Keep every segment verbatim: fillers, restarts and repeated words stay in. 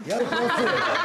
Ja oprostio.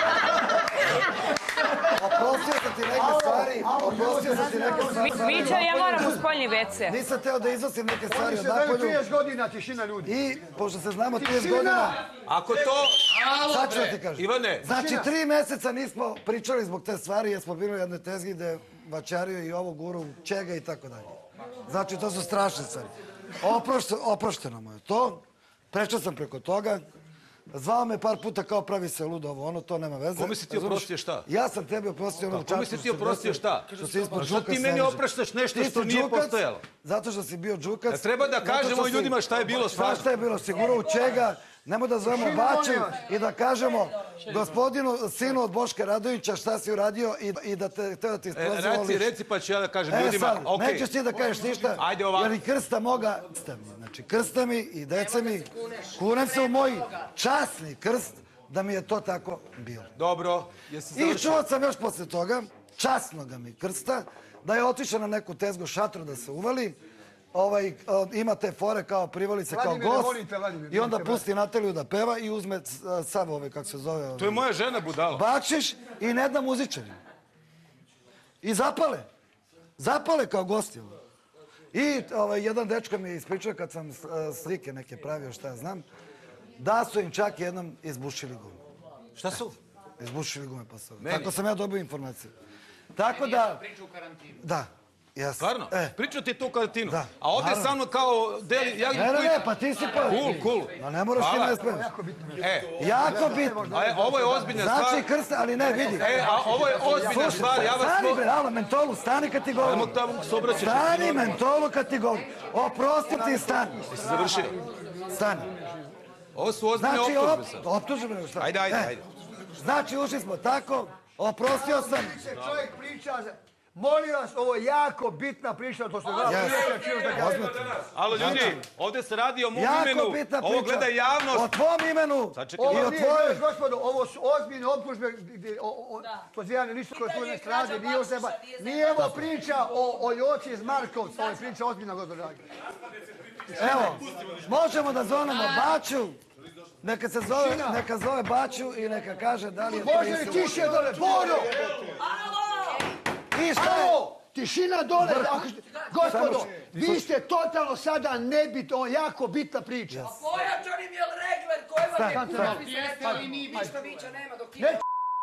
Oprostio sam ti neke stvari. Oprostio sam ti neke stvari. Mića, ja moram u spoljni ve ce. Nisam teo da iznosim neke stvari Oni od se daju napolju. trideset godina, tišina ljudi. I, pošto se znamo trideset godina... Ako to... Sad ću da ti kažem. Ivane. Znači, tri meseca nismo pričali zbog te stvari, jer smo bili u jednoj tezgi gde vačario i ovo guru, čega i tako dalje. Znači, to su strašne stvari. Oprošteno mu je to. Prešao sam preko toga. Zvao me par puta kao pravi se ludo ovo, ono, to nema veze. Kome si ti oprostio šta? Ja sam tebi oprostio ono u čačku. Kome si ti oprostio šta? Što si ispod Što džuka ti meni opraštaš nešto što nije postojalo? Zato što si bio džukac. Treba da kažemo ljudima šta je bilo stvarno. Šta je bilo, sigurno u čega. Nemo da zovemo Baču i da kažemo gospodinu, sinu od Boška Radovića šta si uradio i da te da ti isprozivao liš. Reci, reci pa ću ja da kažem E ljudima. sad, nećeš ti da kažeš ništa, jer i krsta moga, znači krsta mi i deca mi, kunem se u moj časni krst da mi je to tako bilo. Dobro, jesi završio? I čuo sam još posle toga, časnoga mi krsta, da je otišao na neku tezgu šatru da se uvali, ima te fore kao privalice, kao gost i onda pusti Nataliju da peva i uzme sav ove, kako se zove... To je moja žena budala. Bakšiš i ne da muzičari. I zapale. Zapale kao gosti. I jedan dečko mi je ispričao kad sam slike neke pravio, šta ja znam, da su im čak jednom izbušili gume. Šta su? Izbušili gume posle. Tako sam ja dobio informaciju. Tako da... Priča u karantinu. Da. Stvarno? Pričao ti to u karantinu? Da. A ovdje sa mnom kao deli... Ne, ne, ne, pa ti si pa... Cool, cool. No ne moraš ti ne spremeš. Jako bitno. Ovo je ozbiljna stvar. Znači krsta, ali ne, vidi. E, a ovo je ozbiljna stvar, ja vas... Stani bre, alo, mentolu, stani kad ti govorim. Ajmo tamo se obraćaš. Stani mentolu kad ti govorim. Oprosti ti, stani. Jesi završio? Stani. Ovo su ozbiljne optužbe sad. Optužbe, šta? Ajde, ajde, ajde. Znači, ušli smo tako, oprostio sam. Čovjek priča... Molim vas, ovo je jako bitna priča, to što je gleda priča. Alo ljudi, ovdje se radi o mom imenu. Jako bitna priča. Ovo gleda javnost. O tvom imenu. Ovo nije, gospodo, ovo su ozbiljne optužbe, pozivane nisu koje su ne straže, nije o seba. Nije ovo priča o Joci iz Markovca, ovo je priča ozbiljna, gospodo. Evo, možemo da zovemo Baču. Neka se zove, neka zove Baču i neka kaže da li je... Može li tiše dole, Boro! Alo, tišina dole, gospodo, vi ste totalno sada nebitno, ovo je jako bitna priča. A pojačani mi je regler, koji vam je kupi, jeste li mi, ništa vića nema dok ima.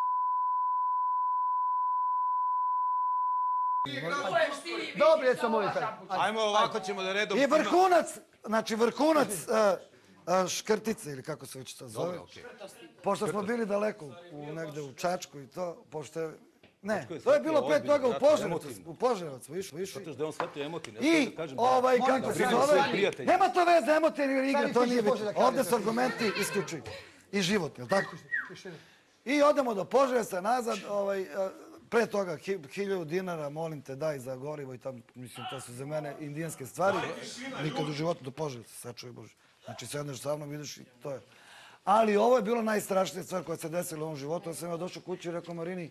Dobro, jesu molim te. Ajmo, ovako ćemo da redom... I vrhunac, znači vrhunac škrtice ili kako se već to zove. Pošto smo bili daleko, negde u Čačku i to, pošto je... Ne, to je bilo pet toga u Požarevac, u Požarevac smo išli. Zato što je on shvatio emotivno. I, ovaj, kako se zove, nema to veze, emotivne igre, to nije bitno. Ovdje su argumenti isključivi. I životni, jel' tako? I odemo do Požarevca nazad, pre toga hiljadu dinara, molim te, daj za gorivo i tamo, mislim, to su za mene indijanske stvari. Nikad u životu do Požarevca, sačuvaj Bože. Znači, sedneš sa mnom, vidiš i to je. Ali ovo je bilo najstrašnija stvar koja se desila u ovom životu. Ja sam ja došao kući i rekao Marini,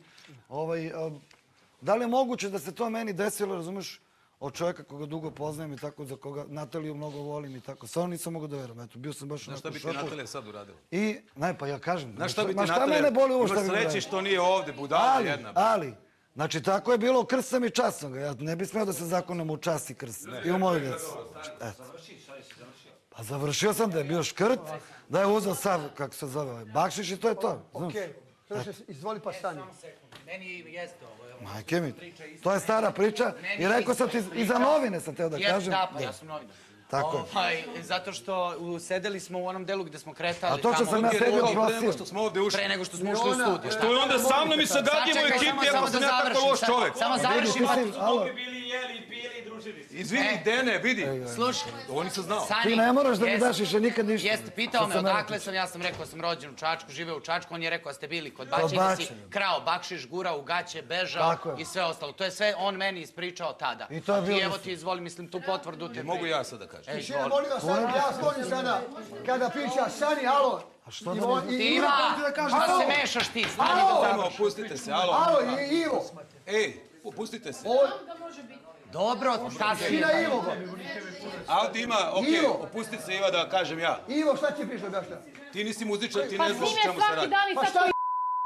da li je moguće da se to meni desilo, razumeš, od čovjeka koga dugo poznajem i tako, za koga Nataliju mnogo volim i tako. Samo nisam mogu da verujem. Eto, bio sam baš u nekom šoku. Znaš šta bi ti Natalija sad uradila? I, ne, pa ja kažem. Znaš šta bi ti Natalija, Natalija... mene boli ovo šta bi Imaš uradio. sreći što nije ovdje, budala jedna. Ali, znači, tako je bilo, krst sam i čast sam ga. Ja ne bi smeo da se zakonem u čast i krst. I u moju djecu. Eto. Pa završio sam da je bio škrt, da je uzeo sav, kako se zove, bakšiš i to je to. Okej, izvoli pa stani. Meni jeste ovo. Majke mi, to je stara priča i rekao sam ti, i za novine sam teo da kažem. Da, pa ja sam novinar. Tako je. Zato što sedeli smo u onom delu gde smo kretali. A to što sam ja tebi oprostio. Pre nego što smo ušli u studiju. Što je onda sa mnom i sa Gagijem u ekipi, ako sam ja tako loš čovek. Samo završim. Mnogi bili jeli i pili i družili se. Izvini, Dene, vidi. Slušaj. Ovo nisam znao. Ti ne moraš da mi daš više nikad ništa. Jeste, pitao me odakle sam, ja sam rekao sam rođen u Čačku, živeo u Čačku, on je rekao da ste bili kod Baće i da si krao bakšiš, gurao u gaće, bežao i sve ostalo. To je sve on meni ispričao tada. I evo ti izvoli, mislim, tu potvrdu te. Mogu ja sad da kažem. Tišina, molim vas, ja sponim sada, kada priča Sani, alo. Ti Iva, šta se mešaš ti? Alo, pustite se, alo. Alo, Ivo. Ej, pustite se. Dobro, šta se Tišina Ivo. Aldi ima, okej, opusti se Iva da kažem ja. Ivo, šta ti piše objašnja? Ti nisi muzičar, ti Pa ne s znaš njim o je čemu se svaki radi. dan i Pa sad šta je?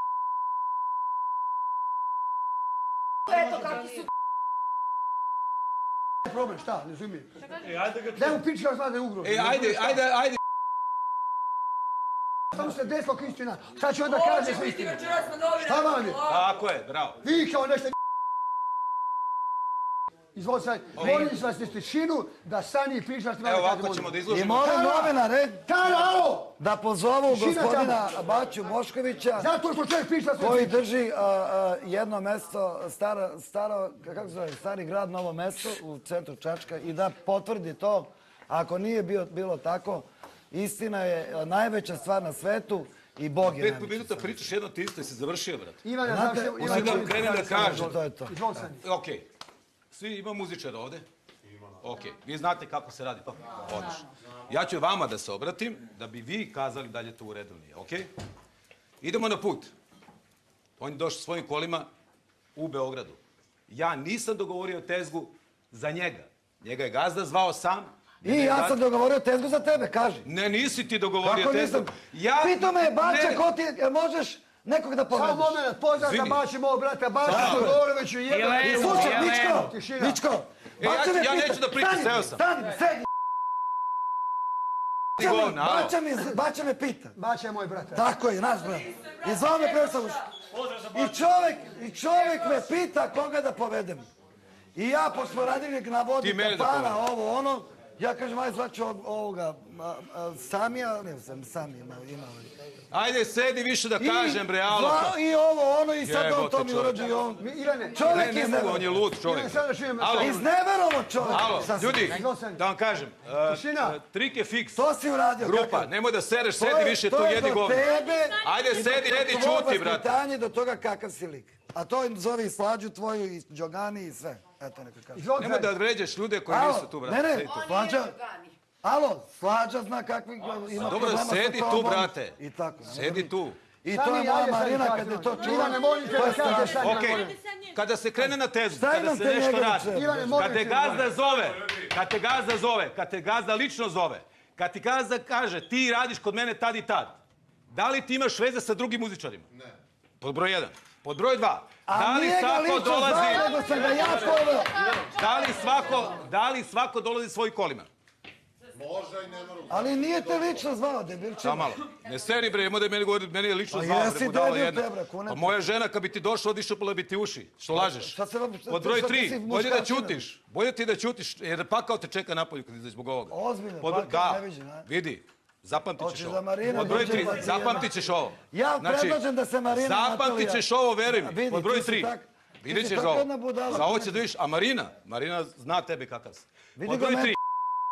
Eto kako su... Problem, šta, ne razumijem. E, ajde ga Daj mu piči kao zna da je ugrožen. E, ajde, ajde, ajde. Samo se desilo kao istina. Šta će onda kaže sve istine? Večeras na novine. Šta vam je? Tako je, bravo. Vi kao nešto... Izvoli sad, molim vas na tišinu da Sani priča što Evo vam ovako kaže. ćemo da I izložimo. molim novinare Tara, alo! da pozovu Tišina gospodina Baću Boškovića, Zato što čovjek priča sve koji priča. drži a, a, jedno mesto, staro, staro, kako se zove, stari grad, novo mesto u centru Čačka i da potvrdi to. Ako nije bio, bilo tako, istina je a, najveća stvar na svetu i Bog je Pet najveća. minuta pričaš jedno te isto i se završio, brat. Ivan, ja Znate, znam Ivan, što... Sad da krenem da kažem. To je to. Izvoli Sani. Okej. Svi ima muzičara ovde? Okej. Vi znate kako se radi? Odlično. Ja ću vama da se obratim, da bi vi kazali da li je to u redu nije, okej? Idemo na put. On je došao svojim kolima u Beogradu. Ja nisam dogovorio tezgu za njega. Njega je gazda zvao sam. I ja sam dogovorio tezgu za tebe, kaži. Ne, nisi ti dogovorio Kako tezgu. nisam? Ja... Pitao me je Baća, Ne. ko ti, jel možeš nekog da Samo povedeš? moment, pozdrav za Izvini. Bači mog brata, Bači Todoroviću, I jedan... slušaj, Jelenu. Mičko, Tišina. Mičko, E, ja- Baća me ja pita- neću da pričam, stani, seo sam. Stani, sedi. Ti govna, alo. Baća me, Baća me pita. Bača je moj brata. Tako je, naš brat. I zvao me pre sam I čovjek, i čovjek me pita koga da povedem. I ja, pošto smo radili na vodi Ti mene da kapana, povedeš. ovo, ono, ja kažem, aj zvaću ovog- ovoga, a, a, Samija, ne znam, Sami ima, ima. Ajde, sedi više da I kažem, bre, alo. zvao- I ovo, ono, i sad on Jebote, to mi čovječe. urađe i on. Mi- Ivane, Ne, Čovjek ne iz mogu, on neverovo. je lud čovjek. Ivane, sad da čujem... Alo. Iz neverovo čovjek. Alo, Šta si- ljudi, Izvolite. da vam kažem, uh, Tišina. uh, trik je fiks. To si uradio. Grupa, kakav? nemoj da sereš, To sedi je- više, to tu je jedi do govno. tebe Ajde, i do sedi, sedi, tvog čuti, brate. vaspitanja, do toga kakav si lik. A to im zove i Slađu tvoju, i Đogani, i sve. Eto, neka kaže. Izvolite. Nemoj da vređaš ljude koji Alo, nisu tu, brate. ne, ne, Sedi tu. Slađa, alo, Slađa zna kakvi ima Dobro, problema sa sedi tu, tobom. brate. I tako. Sedi tu. I to je moja Marina kad je to čula. Ivane, molim te to je da kažeš strašno. sad. Okej, kada se krene na tezu, Šta kada imam se te nešto njega da radi, čujem? Ivane, molim kad te te, gazda zove, kad te gazda zove, kad te gazda lično zove, kad ti gazda kaže ti radiš kod mene tad i tad, da li ti imaš veze sa drugim muzičarima? Ne. Pod broj jedan. Pod broj dva, da A li nije ga svako lično dolazi, zvao, nego sam ga ja poveo. da li svako, da li svako dolazi svojim kolima? Ali nije te lično zvao, debilče. Samo malo. Ne seri bre, nemoj da meni govori, meni je lično Pa zvao, jesi bre, budala debil jedna. te, bre, kunem Pa te. moja žena kad bi ti došla, odišapala bi ti uši. Što lažeš? Šta se vam- šta- Pod broj šta ti tri, si bolje da muškarčina? ćutiš. Bolje ti da ćutiš, jer pakao te čeka napolju kad izađeš zbog ovoga. Ozbiljno, Pod- pakao da, ne viđem, a? vidi. Zapamtit ćeš Hoćeš ovo. da Marina Pod broj dođe tri, pa ti zapamtit ćeš ovo. Ja Znači, predlažem da se Marina zapamtit Natalija- ćeš ovo, veruj mi. Vidi, Pod broj ti si tri. tak- ti Vidjet si ćeš tako za ovo. jedna budala. Za ovo ćeš da vidiš. A Marina, Marina zna tebe kakav si. Vidi Pod ga broj meni. tri.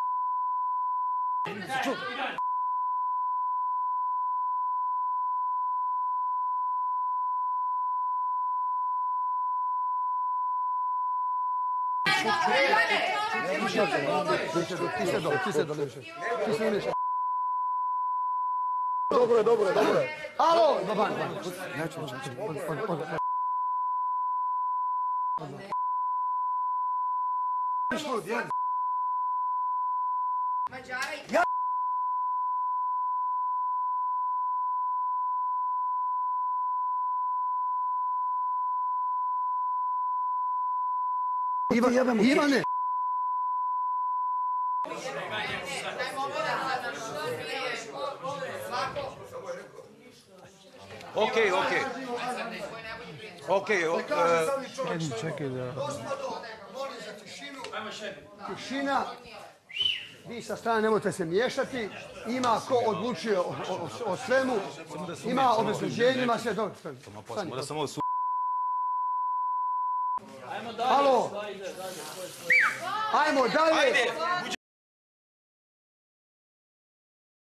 Ti se dole, ti se dole više. Ti se dole više. Dobro je, dobro je, dobro je. Alo, baban. Neću, neću, neću. Mađara i... Ivan, Ivane. Okej, okej. Okej, o- e, Tišina. Vi sa strane nemojte se miješati. Ima ko odlučuje o, o, o svemu. Ima obezbeđenjima sve dobro. Mora samo ovo su... Alo. Ajmo dalje. Ajde,